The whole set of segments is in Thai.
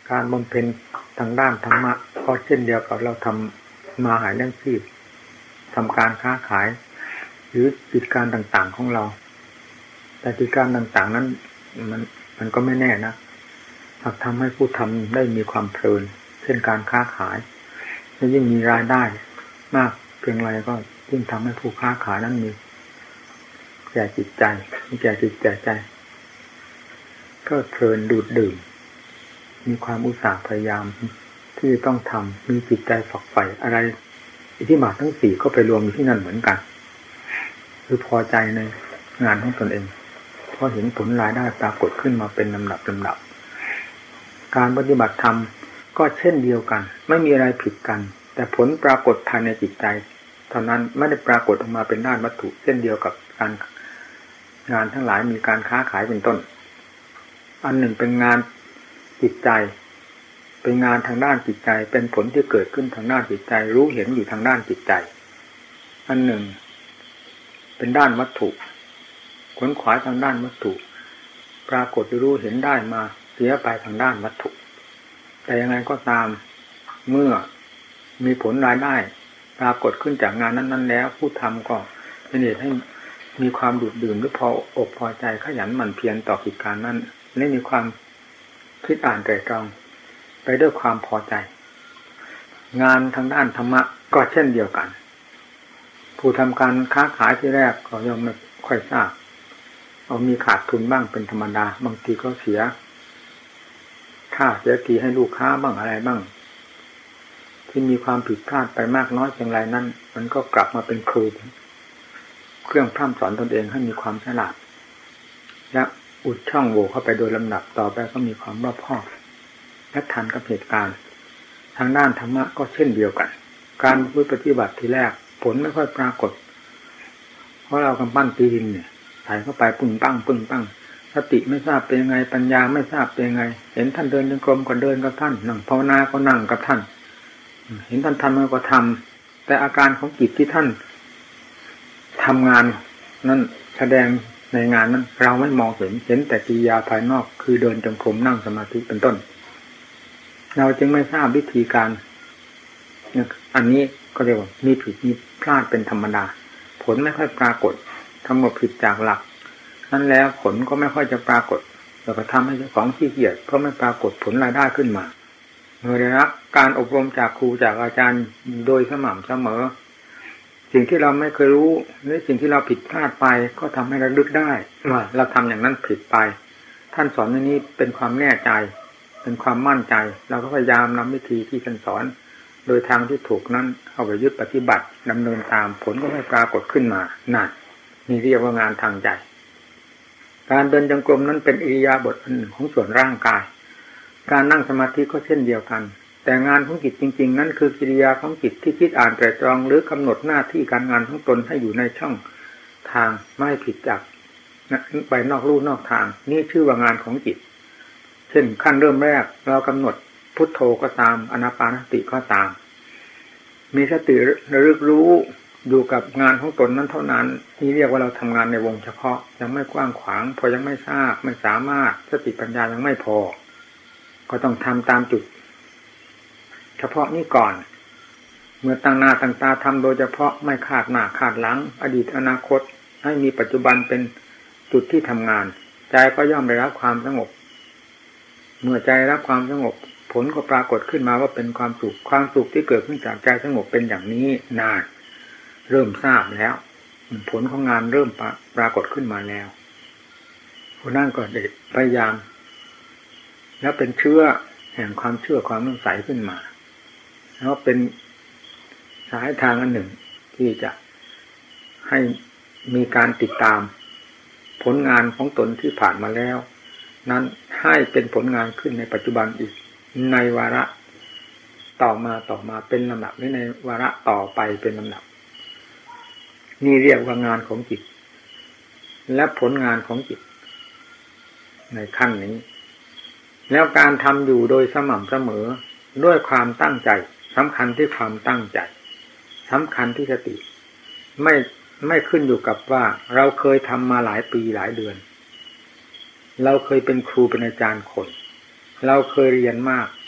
การบำเพ็ญทางด้านธรรมะก็เช่นเดียวกับเราทำมาหาเลี้ยงชีพทำการค้าขายหรือกิจการต่างๆของเราแต่กิจการต่างๆนั้นมันก็ไม่แน่นะหากทำให้ผู้ทำได้มีความเพลินเช่นการค้าขายและยิ่งมีรายได้มากเพียงไรก็ยิ่งทำให้ผู้ค้าขายนั้นมีแก่จิตใจมีแก่จิตแก่ใจก็เพลินดูดดื่มมีความอุตสาห์พยายามที่ต้องทำมีจิตใจฝักใฝ่อะไรอิทธิบาททั้งสี่ก็ไปรวมอยู่ที่นั่นเหมือนกันคือพอใจในงานของตนเองเพราะเห็นผลรายได้ปรากฏขึ้นมาเป็นลำดับการปฏิบัติธรรมก็เช่นเดียวกันไม่มีอะไรผิดกันแต่ผลปรากฏภายในจิตใจเท่านั้นไม่ได้ปรากฏออกมาเป็นด้านวัตถุเช่นเดียวกับการงานทั้งหลายมีการค้าขายเป็นต้นอันหนึ่งเป็นงานจิตใจเป็นงานทางด้านจิตใจเป็นผลที่เกิดขึ้นทางด้านจิตใจรู้เห็นอยู่ทางด้านจิตใจอันหนึ่งเป็นด้านวัตถุขวนขวายทางด้านวัตถุปรากฏรู้เห็นได้มาเสียไปทางด้านวัตถุแต่ยังไงก็ตามเมื่อมีผลรายได้ปรากฏขึ้นจากงานนั้นๆแล้วผู้ทำก็เป็นเหตุให้มีความดูดดื่มหรือพออกพอใจขยันหมั่นเพียรต่อกิจการนั้นและมีความคิดอ่านไตร่ตรองไปด้วยความพอใจงานทางด้านธรรมะก็เช่นเดียวกันผู้ทำการค้าขายที่แรกก็ย่อมไม่ค่อยทราบเอามีขาดทุนบ้างเป็นธรรมดาบางทีก็เสียค่าเสียทีให้ลูกค้าบ้างอะไรบ้างที่มีความผิดพลาดไปมากน้อยเพียงไรนั้นมันก็กลับมาเป็นครูเครื่องพร่ำสอนตนเองให้มีความฉลาดและอุดช่องโหว่เข้าไปโดยลำดับต่อไปก็มีความรอบคอบและทันกับเหตุการณ์ทางด้านธรรมะก็เช่นเดียวกันการปฏิบัติทีแรกผลไม่ค่อยปรากฏเพราะเรากำปั้นตีดินเนี่ยใส่เข้าไปปึ้งปั้งสติไม่ทราบเป็นยังไงปัญญาไม่ทราบเป็นยังไงเห็นท่านเดินจงกรมก็เดินกับท่านนั่งภาวนาก็นั่งกับท่านเห็นท่านทำก็ทำแต่อาการของจิตที่ท่านทำงานนั้นแสดงในงานนั้นเราไม่มองเห็นแต่กิริยาภายนอกคือเดินจงกรมนั่งสมาธิเป็นต้นเราจึงไม่ทราบวิธีการอันนี้ก็เรียกว่ามีผิดมีพลาดเป็นธรรมดาผลไม่ค่อยปรากฏทำหมดผิดจากหลักนั้นแล้วผลก็ไม่ค่อยจะปรากฏเราก็ทำให้เจ้าของขี้เกียจเพราะไม่ปรากฏผลรายได้ขึ้นมาเมื่อได้รับการอบรมจากครูจากอาจารย์โดยสม่ำเสมอสิ่งที่เราไม่เคยรู้หรือสิ่งที่เราผิดพลาดไปก็ทำให้เราลึกได้ว่าเราทำอย่างนั้นผิดไปท่านสอนอย่างนี้เป็นความแน่ใจเป็นความมั่นใจเราก็พยายามนำวิธีที่ท่านสอนโดยทางที่ถูกนั้นเอาไปยึดปฏิบัติดำเนินตามผลก็ไม่ปรากฏขึ้นมานั่นนี่เรียกว่างานทางใจการเดินจงกรมนั้นเป็นอิริยาบถอันหนึ่งของส่วนร่างกายการนั่งสมาธิก็เช่นเดียวกันแต่งานของจิตจริงๆนั้นคือกิริยาของจิตที่คิดอ่านไตร่ตรองหรือกำหนดหน้าที่การงานของตนให้อยู่ในช่องทางไม่ผิดจากไปนอกลู่นอกทางนี่ชื่อว่างานของจิตเช่นขั้นเริ่มแรกเรากำหนดพุทโธก็ตามอานาปานสติก็ตามมีสติระลึกรู้อยู่กับงานของตนนั้นเท่านั้นนี่เรียกว่าเราทำงานในวงเฉพาะยังไม่กว้างขวางพอยังไม่ทราบไม่สามารถสติปัญญายังไม่พอก็ต้องทำตามจุดเฉพาะนี้ก่อนเมื่อตั้งหน้าตั้งตาทำโดยเฉพาะไม่ขาดหน้าขาดหลังอดีตอนาคตให้มีปัจจุบันเป็นจุดที่ทำงานใจก็ย่อมได้รับความสงบเมื่อใจรับความสงบผลก็ปรากฏขึ้นมาว่าเป็นความสุขที่เกิดขึ้นจากใจสงบเป็นอย่างนี้นานเริ่มทราบแล้วผลของงานเริ่มปรากฏขึ้นมาแล้วผู้นั่นก็ได้พยายามแล้วเป็นเชื้อแห่งความเชื่อความสงสัยขึ้นมาแล้วเป็นสายทางอันหนึ่งที่จะให้มีการติดตามผลงานของตนที่ผ่านมาแล้วนั้นให้เป็นผลงานขึ้นในปัจจุบันอีกในวาระต่อมาเป็นลำดับในวาระต่อไปเป็นลำดับนี่เรียกว่างานของจิตและผลงานของจิตในขั้นนี้แล้วการทำอยู่โดยสม่ำเสมอด้วยความตั้งใจสำคัญที่ความตั้งใจสำคัญที่สติไม่ขึ้นอยู่กับว่าเราเคยทำมาหลายปีหลายเดือนเราเคยเป็นครูเป็นอาจารย์คนเราเคยเรียนมาก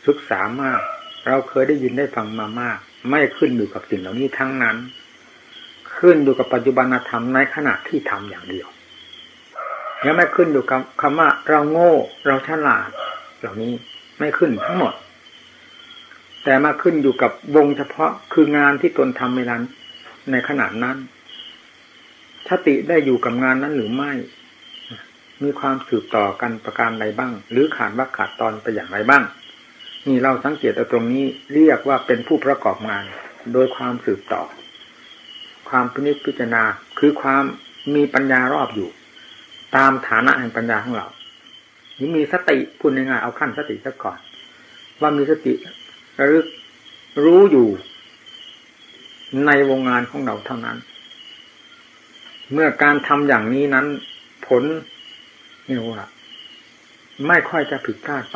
ศึกษามากเราเคยได้ยินได้ฟังมามากไม่ขึ้นอยู่กับสิ่งเหล่านี้ทั้งนั้นขึ้นอยู่กับปัจจุบันธรรมในขณะที่ทำอย่างเดียวยังไม่ขึ้นอยู่กับคำว่าเราโง่เราฉลาดเหล่านี้ไม่ขึ้นทั้งหมดแต่มาขึ้นอยู่กับวงเฉพาะคืองานที่ตนทำเวลาในขณะนั้นสติได้อยู่กับงานนั้นหรือไม่มีความสืบต่อกันประการใดบ้างหรือขาดว่าขาดตอนไปอย่างไรบ้างนี่เราสังเกตตรงนี้เรียกว่าเป็นผู้ประกอบงานโดยความสืบต่อความพินิจพิจารณาคือความมีปัญญารอบอยู่ตามฐานะแห่งปัญญาของเรานี่มีสติพูดง่ายๆเอาขั้นสติซะก่อนว่ามีสติระลึกรู้อยู่ในวงงานของเราเท่านั้นเมื่อการทำอย่างนี้นั้นผลนี่ว่าไม่ค่อยจะผิดพลาดไป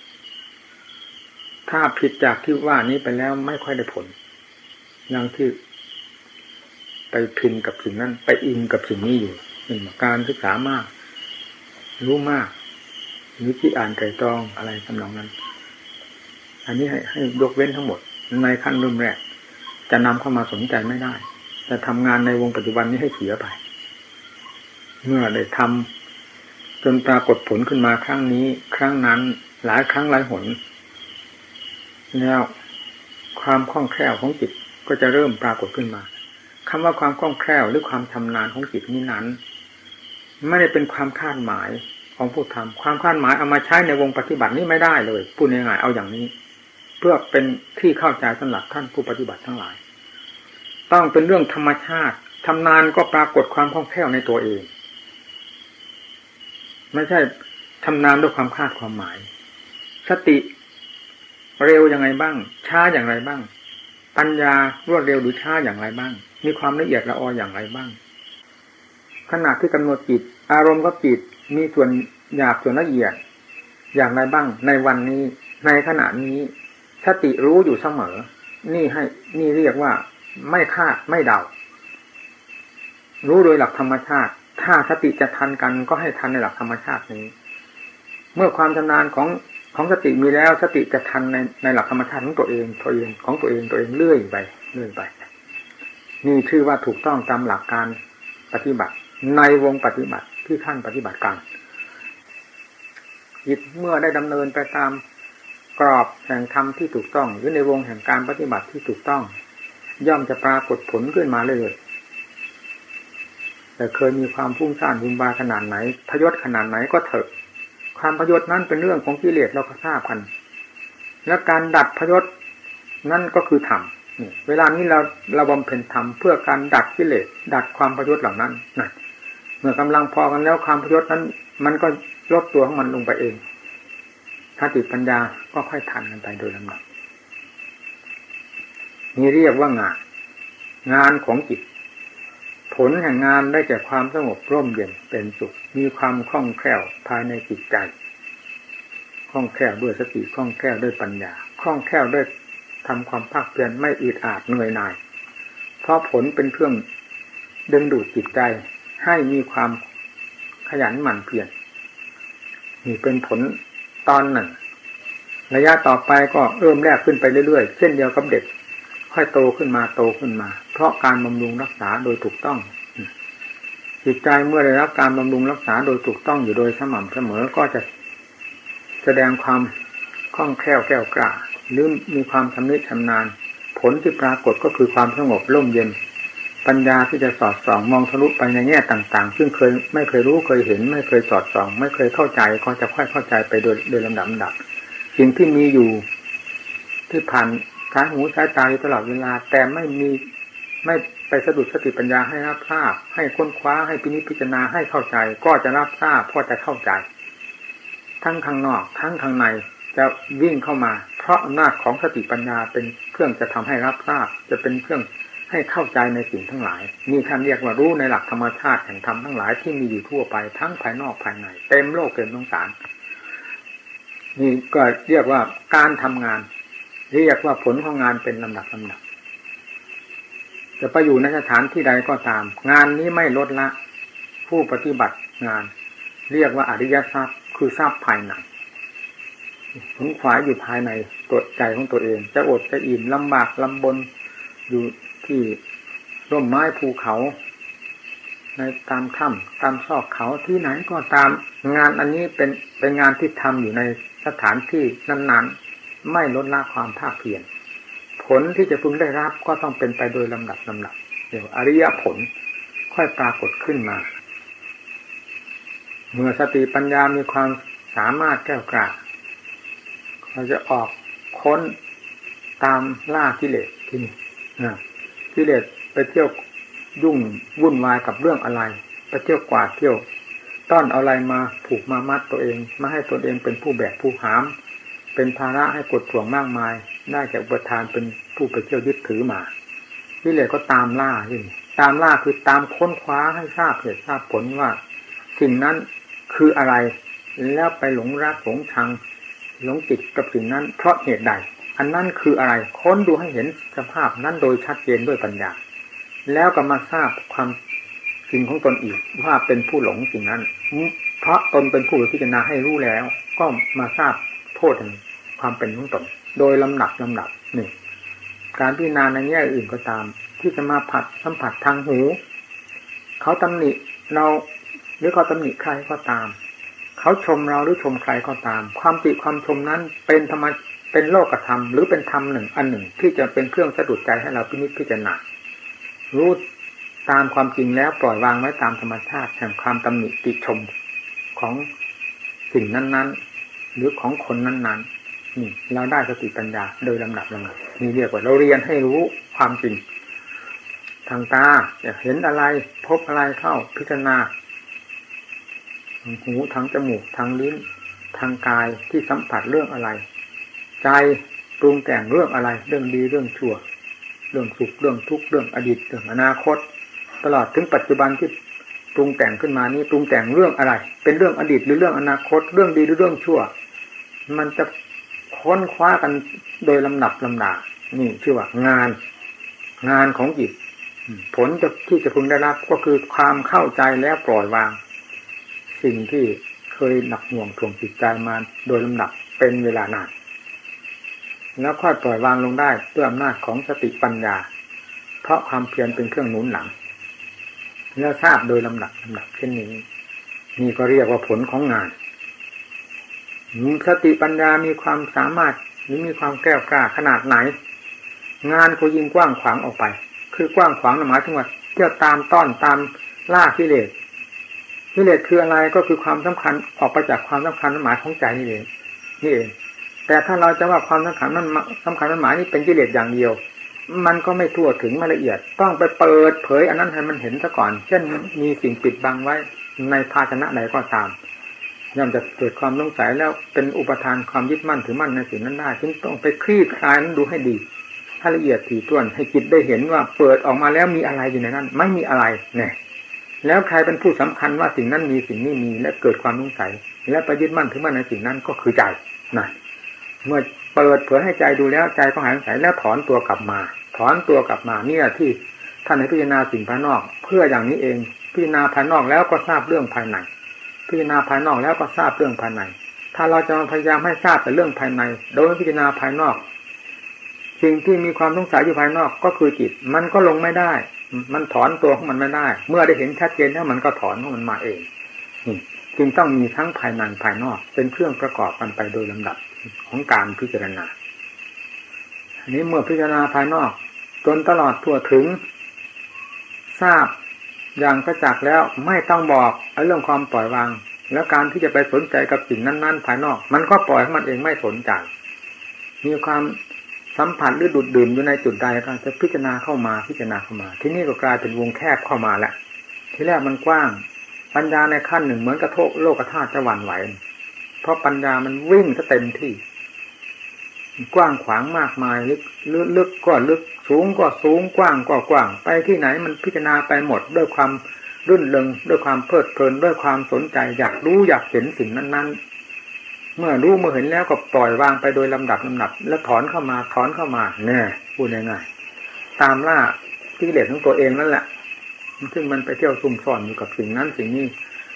ถ้าผิดจากที่ว่านี้ไปแล้วไม่ค่อยได้ผลอย่างที่ไปพินกับสิ่งนั้นไปอินกับสิ่งนี้อยู่เป็นการศึกษามากรู้มากวิธีอ่านไตร่ตรองอะไรทำนองนั้นอันนี้ให้ยกเว้นทั้งหมดในขั้นเริ่มแรกจะนำเข้ามาสนใจไม่ได้จะทำงานในวงปัจจุบันนี้ให้เสียไปเมื่อได้ทำจนปรากฏผลขึ้นมาครั้งนี้ครั้งนั้นหลายครั้งหลายหนแล้วความคล่องแคล่วของจิตก็จะเริ่มปรากฏขึ้นมาคำว่าความคล่องแคล่วหรือความชำนาญของจิตนี้นั้นไม่ได้เป็นความคาดหมายของผู้ทำความคาดหมายเอามาใช้ในวงปฏิบัตินี้ไม่ได้เลยพูดง่ายๆเอาอย่างนี้เพื่อเป็นที่เข้าใจสำหรับท่านผู้ปฏิบัติทั้งหลายต้องเป็นเรื่องธรรมชาติชำนาญก็ปรากฏความคล่องแคล่วในตัวเองไม่ใช่ชำนาญด้วยความคาดความหมายสติเร็วยังไงบ้างช้าอย่างไรบ้างปัญญารวดเร็วหรือช้าอย่างไรบ้างมีความละเอียดละอออย่างไรบ้างขณะที่กำหนดจิตอารมณ์ก็จิตมีส่วนหยาบส่วนละเอียดอย่างไรบ้างในวันนี้ในขณะนี้สติรู้อยู่เสมอนี่เรียกว่าไม่คาดไม่เดารู้โดยหลักธรรมชาติถ้าสติจะทันกันก็ให้ทันในหลักธรรมชาตินี้เมื่อความชำนาญของสติมีแล้วสติจะทันในหลักธรรมชาติของตัวเองของตัวเองเรื่อยไปนี่ชื่อว่าถูกต้องตามหลักการปฏิบัติในวงปฏิบัติที่ท่านปฏิบัติการจิตเมื่อได้ดำเนินไปตามกรอบแห่งธรรมที่ถูกต้องหรือในวงแห่งการปฏิบัติที่ถูกต้องย่อมจะปรากฏผลขึ้นมาเลยแต่เคยมีความพุ่งซ่านวุ่นวายขนาดไหนพยศขนาดไหนก็เถอะความพยศนั้นเป็นเรื่องของกิเลสเราก็ทราบกันและการดัดพยศนั่นก็คือธรรมเวลานี้เราบำเพ็ญธรรมเพื่อการดัดกิเลสดัดความพยศเหล่านั้นนะเมื่อกำลังพอกันแล้วความพยศนั้นมันก็ลดตัวของมันลงไปเองสติปัญญาก็ค่อยทันกันไปโดยลำดับนี่เรียกว่างานของจิตผลแห่งงานได้แก่ความสงบร่มเย็นเป็นสุขมีความคล่องแคล่วภายในจิตใจคล่องแคล่วด้วยสติคล่องแคล่วด้วยปัญญาคล่องแคล่วด้วยทำความภาคเพียรไม่อึดอัดเหนื่อยหน่ายเพราะผลเป็นเครื่องดึงดูดจิตใจให้มีความขยันหมั่นเพียรนี่เป็นผลตอนหนึ่งระยะต่อไปก็เริ่มแรกขึ้นไปเรื่อยๆเช่นเดียวกับเด็กค่อยโตขึ้นมาเพราะการบำรุงรักษาโดยถูกต้องจิตใจเมื่อได้รับการบำรุงรักษาโดยถูกต้องอยู่โดยสม่ำเสมอก็จะแสดงความคล่องแคล่วแก้วกล้าหรือมีความชำนิชำนาญผลที่ปรากฏก็คือความสงบร่มเย็นปัญญาที่จะสอดส่องมองทะลุไปในแง่ต่างๆซึ่งไม่เคยรู้เคยเห็นไม่เคยสอดส่องไม่เคยเข้าใจก็จะค่อยเข้าใจไปโดยลำดับสิ่งที่มีอยู่ที่ผ่านสายหูสายตาอยู่ตลอดเวลาแต่ไม่ไปสะดุดสติปัญญาให้รับทราบให้ค้นคว้าให้พินิจพิจารณาให้เข้าใจก็จะรับทราบก็จะเข้าใจทั้งข้างนอกทั้งข้างในจะวิ่งเข้ามาเพราะอำนาจของสติปัญญาเป็นเครื่องจะทำให้รับทราบจะเป็นเครื่องให้เข้าใจในสิ่งทั้งหลายนี่ท่านเรียกว่ารู้ในหลักธรรมชาติแห่งธรรมทั้งหลายที่มีอยู่ทั่วไปทั้งภายนอกภายในเต็มโลกเต็มสงสารนี่ก็เรียกว่าการทำงานเรียกว่าผลของงานเป็นลำดับจะไปอยู่ในสถานที่ใดก็ตามงานนี้ไม่ลดละผู้ปฏิบัติงานเรียกว่าอริยทรัพย์คือทรัพย์ภายในขนขวายอยู่ภายในตัวใจของตัวเองจะอดจะอิ่มลำบากลำบนอยู่ที่ร่มไม้ภูเขาในตามถ้ำตามซอกเขาที่ไหนก็ตามงานอันนี้เป็นงานที่ทำอยู่ในสถานที่นั้นๆไม่ลดละความภาคเพียรผลที่จะพึงได้รับก็ต้องเป็นไปโดยลำดับเดี๋ยวอริยผลค่อยปรากฏขึ้นมาเมื่อสติปัญญามีความสามารถแก้วกล้าเราจะออกค้นตามล่ากิเลสที่นี่กิเลสไปเที่ยวยุ่งวุ่นวายกับเรื่องอะไรไปเที่ยวกวาดเที่ยวต้อนเอาอะไรมาผูกมามัดตัวเองมาให้ตัวเองเป็นผู้แบกผู้หามเป็นภาระให้กดถ่วงมากมายได้จากอุปทานเป็นผู้ไปเที่ยวยึดถือมากิเลสก็ตามล่าที่นี่ตามล่าคือตามค้นคว้าให้ทราบเหตุทราบผลว่าสิ่งนั้นคืออะไรแล้วไปหลงรักหลงชังหลงติดกับสิ่งนั้นเพราะเหตุใดอันนั้นคืออะไรค้นดูให้เห็นสภาพนั้นโดยชัดเจนด้วยปัญญาแล้วก็มาทราบความจริงของตนอีกว่าเป็นผู้หลงสิ่งนั้นเพราะตนเป็นผู้พิจารณาให้รู้แล้วก็มาทราบโทษแห่งความเป็นของตนโดยลำดับนี่การพิจารณาในแง่อื่นก็ตามที่จะมาสัมผัสทางหูเขาตำหนิเราหรือเขาตำหนิใครก็ตามเขาชมเราหรือชมใครก็ตามความติความชมนั้นเป็นธรรมะเป็นโลกธรรมหรือเป็นธรรมหนึ่งอันหนึ่งที่จะเป็นเครื่องสะดุดใจให้เราพินิจพิจารณารู้ตามความจริงแล้วปล่อยวางไว้ตามธรรมชาติแห่งความตำหนิติชมของสิ่งนั้นๆหรือของคนนั้นๆนี่เราได้สติปัญญาโดยลำดับนี่เรียกว่าเราเรียนให้รู้ความจริงทางตาอยากเห็นอะไรพบอะไรเข้าพิจารณาทางหูทางจมูกทางลิ้นทางกายที่สัมผัสเรื่องอะไรใจปรุงแต่งเรื่องอะไรเรื่องดีเรื่องชั่วเรื่องสุขเรื่องทุกข์เรื่องอดีตเรื่องอนาคตตลอดถึงปัจจุบันที่ปรุงแต่งขึ้นมานี้ปรุงแต่งเรื่องอะไรเป็นเรื่องอดีตหรือเรื่องอนาคตเรื่องดีหรือเรื่องชั่วมันจะค้นคว้ากันโดยลำดับลำดานี่ชื่อว่างานของจิตผลที่จะพึงได้รับก็คือความเข้าใจแล้วปล่อยวางสิ่งที่เคยหนักหน่วงถ่วงจิตใจมาโดยลำดับเป็นเวลานานแล้วค่อยปล่อยวางลงได้ด้วยอำนาจของสติปัญญาเพราะความเพียรเป็นเครื่องหนุนหลังแล้วทราบโดยลำดับเช่นนี้นี่ก็เรียกว่าผลของงานสติปัญญามีความสามารถหรือมีความแก้วกล้าขนาดไหนงานก็ยิ่งกว้างขวางออกไปคือกว้างขวางหมายถึงว่าเที่ยวตามต้อนตามล่ากิเลสคืออะไรก็คือความสำคัญออกไปจากความสำคัญหมายของใจนี่เองแต่ถ้าเราจะว่าความสำคัญมันสำคัญหมายนี่เป็นกิเลสอย่างเดียวมันก็ไม่ทั่วถึงไม่ละเอียดต้องไปเปิดเผยอันนั้นให้มันเห็นซะก่อนเช่นมีสิ่งปิดบังไว้ในภาชนะใดก็ตามย่อมจะเกิดความสงสัยแล้วเป็นอุปทานความยึดมั่นถือมั่นในสิ่งนั้นได้จึงต้องไปคลี่คลายนั้นดูให้ดีให้ละเอียดถี่ถ้วนให้จิตได้เห็นว่าเปิดออกมาแล้วมีอะไรอยู่ในนั้นไม่มีอะไรเนี่ยแล้วใครเป็นผู้สำคัญว่าสิ่งนั้นมีสิ่งนี้มีและเกิดความสงสัยและไปยึดมั่นถือมั่นในสิ่งนั้นก็คือใจนะเมื่อเปิดเผยให้ใจดูแล้วใจก็หายสงสัยแล้วถอนตัวกลับมาเนี่ยที่ท่านให้พิจารณาสิ่งภายนอกเพื่ออย่างนี้เองพิจารณาภายนอกแล้วก็ทราบเรื่องภายในพิจารณาภายนอกแล้วก็ทราบเรื่องภายในถ้าเราจะพยายามให้ทราบแต่เรื่องภายในโดยพิจารณาภายนอกสิ่งที่มีความสงสัยอยู่ภายนอกก็คือจิตมันก็ลงไม่ได้มันถอนตัวของมันไม่ได้เมื่อได้เห็นชัดเจนแล้วมันก็ถอนของมันมาเองจึงต้องมีทั้งภายในภายนอกเป็นเครื่องประกอบกันไปโดยลำดับของการพิจารณาอันนี้เมื่อพิจารณาภายนอกจนตลอดทั่วถึงทราบอย่างกระจักแล้วไม่ต้องบอกเรื่องความปล่อยวางแล้วการที่จะไปสนใจกับสิ่งนั้นๆภายนอกมันก็ปล่อยให้มันเองไม่สนใจมีความสัมผัสหรือดูดดื่มอยู่ในจุดใดก็จะพิจารณาเข้ามาที่นี่ก็กลายเป็นวงแคบเข้ามาแหละที่แรกมันกว้างปัญญาในขั้นหนึ่งเหมือนกระทบโลกธาตุจะหวั่นไหวเพราะปัญญามันวิ่งซะเต็มที่กว้างขวางมากมายลึกก็ลึกสูงก็สูงกว้างก็กว้างไปที่ไหนมันพิจารณาไปหมดด้วยความรื่นเริงด้วยความเพลิดเพลินด้วยความสนใจอยากรู้อยากเห็นสิ่งนั้นๆเมื่อรู้เมื่อเห็นแล้วก็ปล่อยวางไปโดยลำดับแล้วถอนเข้ามาเนี่ยพูดง่ายๆตามล่ากิเลสของตัวเองนั่นแหละซึ่งมันไปเที่ยวซุ่มซ่อนอยู่กับสิ่งนั้นสิ่งนี้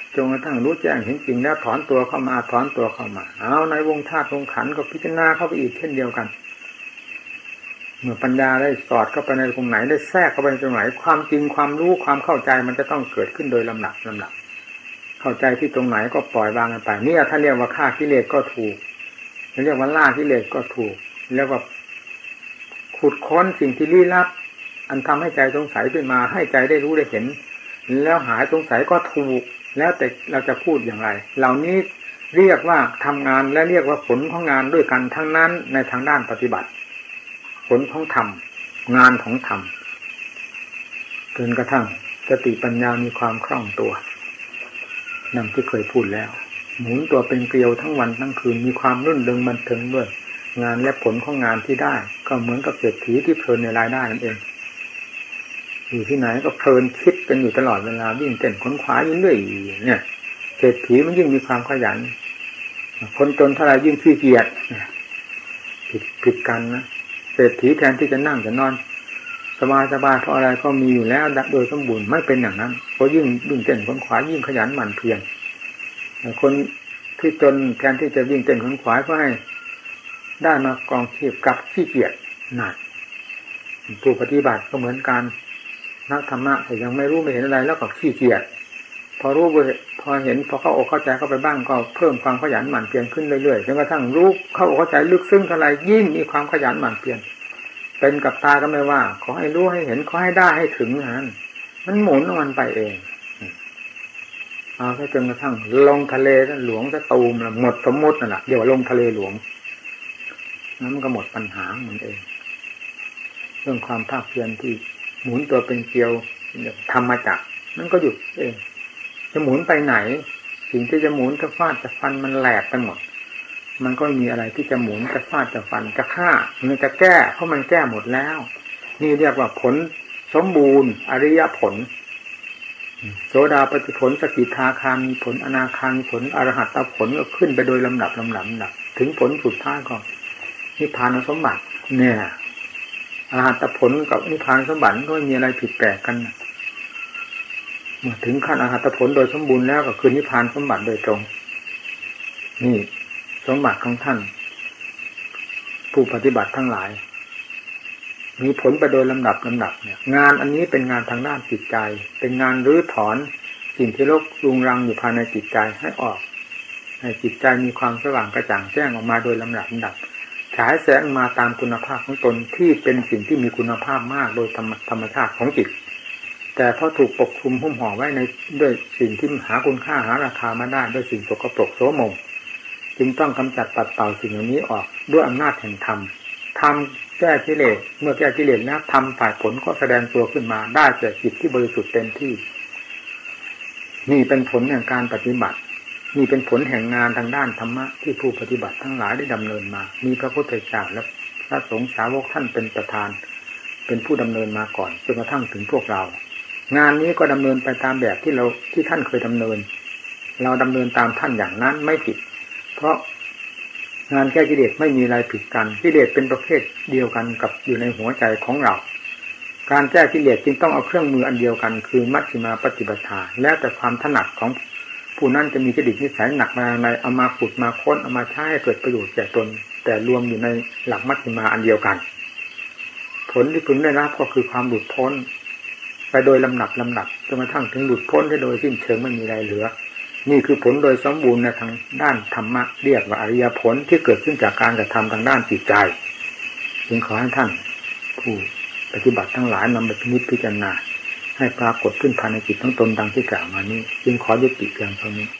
จนกระทั่งรู้แจ้งเห็นจริงแล้วถอนตัวเข้ามาเอาในวงธาตุวงขันธ์ก็พิจารณาเข้าไปอีกเช่นเดียวกันเมื่อปัญญาได้สอดเข้าไปในตรงไหนได้แทรกเข้าไปในตรงไหนความจริงความรู้ความเข้าใจมันจะต้องเกิดขึ้นโดยลำดับเข้าใจที่ตรงไหนก็ปล่อยวางกันไปนี่ถ้าเรียกว่าฆ่ากิเลสก็ถูกเรียกว่าล่ากิเลสก็ถูกแล้วก็ขุดค้นสิ่งที่ลี้ลับอันทำให้ใจสงสัยขึ้นมาให้ใจได้รู้ได้เห็นแล้วหายสงสัยก็ถูกแล้วแต่เราจะพูดอย่างไรเหล่านี้เรียกว่าทำงานและเรียกว่าผลของงานด้วยกันทั้งนั้นในทางด้านปฏิบัติผลของธรรมงานของธรรมจนกระทั่งสติปัญญามีความคล่องตัวดังที่เคยพูดแล้วหมุนตัวเป็นเกลียวทั้งวันทั้งคืนมีความรื่นเริงบันเทิงด้วยงานและผลของงานที่ได้ก็เหมือนกับเศรษฐีที่เพลินในรายได้นั่นเองอยู่ที่ไหนก็เพลินคิดกันอยู่ตลอดเวลาวิ่งเต้นขนขวายเรื่อยๆเนี่ยเศรษฐีมันยิ่งมีความขยันคนจนเท่าไรยิ่งขี้เกียจผิดกันนะเศรษฐีแทนที่จะนั่งจะนอนสบายเพราะอะไรก็มีอยู่แล้วโดยสมบูรณ์ไม่เป็นอย่างนั้นเพราะยิ่งวิ่งเต้นขนขวายยิ่งขยันหมั่นเพียรคนที่จนแทนที่จะวิ่งเต้นขนขวายก็ให้ได้มากองเทียบกับขี้เกียจหนักผู้ปฏิบัติก็เหมือนกันนักธรรมะแต่ยังไม่รู้ไม่เห็นอะไรแล้วก็ขี้เกียจพอรู้พอเห็นพอเข้าอกเข้าใจเข้าไปบ้างก็เพิ่มความขยันหมั่นเพียรขึ้นเรื่อยๆจนกระทั่งรู้เข้าอกเข้าใจลึกซึ้งเท่าไรยิ่งมีความขยันหมั่นเพียรเป็นกับตาก็ไม่ว่าขอให้รู้ให้เห็นขอให้ได้ให้ถึงนั้นมันหมุนของมันไปเองเอาแค่จนกระทั่งลงทะเลหลวงจะตูมหมดสมมตินั่นแหละเดี๋ยวลงทะเลหลวงนั้นมันก็หมดปัญหามันเองเรื่องความภาคเพียรที่หมุนตัวเป็นเกลียวทำมาจากมันก็หยุดเองจะหมุนไปไหนสิ่งที่จะหมุนจะฟาดจะฟันมันแหลกไปหมดมันก็มีอะไรที่จะหมุนจะฟาดจะฟันจะฆ่ามันจะแก้เพราะมันแก้หมดแล้วนี่เรียกว่าผลสมบูรณ์อริยผลโสดาปัตติผลสกิทาคามีผลอนาคามีผลอรหัตตผลก็ขึ้นไปโดยลำดับถึงผลสุดท้ายก็นิพพานสมบัติเนี่ยอรหัตตผลกับนิพพานสมบัติก็ไม่มีอะไรผิดแปลกกันเมื่อถึงขั้นอรหัตตผลโดยสมบูรณ์แล้วก็คือนิพพานสมบัติโดยตรงนี่สมบัติของท่านผู้ปฏิบัติทั้งหลายมีผลไปโดยลำดับเนี่ยงานอันนี้เป็นงานทางด้านจิตใจเป็นงานรื้อถอนสิ่งที่รกรุงรังอยู่ภายในจิตใจให้ออกให้จิตใจมีความสว่างกระจ่างแจ้งออกมาโดยลำดับฉายแสงมาตามคุณภาพของตนที่เป็นสิ่งที่มีคุณภาพมากโดยธรรมชาติของจิตแต่พอถูกปกคลุมหุ้มห่อไว้ในด้วยสิ่งที่หาคุณค่าหาราคามาได้ด้วยสิ่งสกปรกโสมมจึงต้องกำจัดปัดเป่าสิ่งเหล่านี้ออกด้วยอำนาจแห่งธรรมแก้กิเลสเมื่อแก้กิเลสแล้วทำฝ่ายผลก็แสดงตัวขึ้นมาได้แก่จิตที่บริสุทธิ์เต็มที่นี่เป็นผลแห่งการปฏิบัตินี่เป็นผลแห่งงานทางด้านธรรมะที่ผู้ปฏิบัติทั้งหลายได้ดำเนินมามีพระพุทธเจ้าและพระสงฆ์สาวกท่านเป็นประธานเป็นผู้ดำเนินมาก่อนจนกระทั่งถึงพวกเรางานนี้ก็ดำเนินไปตามแบบที่ท่านเคยดำเนินเราดำเนินตามท่านอย่างนั้นไม่ผิดเพราะงานแก้กิเลสไม่มีอะไรผิดกันกิเลสเป็นประเภทเดียวกันกับอยู่ในหัวใจของเราการแก้กิเลสจึงต้องเอาเครื่องมืออันเดียวกันคือมัชฌิมาปฏิปทาแล้วแต่ความถนัดของผู้นั้นจะมีจริตนิสัยหนักมาในเอามาขุดมาค้นเอามาใช้ให้เกิดประโยชน์แก่ตนแต่รวมอยู่ในหลักมัชฌิมาอันเดียวกันผลที่พึงได้รับก็คือความหลุดพ้นไปโดยลำดับจนกระทั่งถึงหลุดพ้นได้โดยสิ้นเชิงไม่มีอะไรเหลือนี่คือผลโดยสมบูรณ์ในทางด้านธรรมะเรียกว่าอริยผลที่เกิดขึ้นจากการกระทำทางด้านจิตใจจึงขอให้ท่านผู้ปฏิบัติทั้งหลายนำไปพิจารณาให้ปรากฏขึ้นภายในจิตทั้งตนดังที่กล่าวมานี้จึงขอยุติเพียงเท่านี้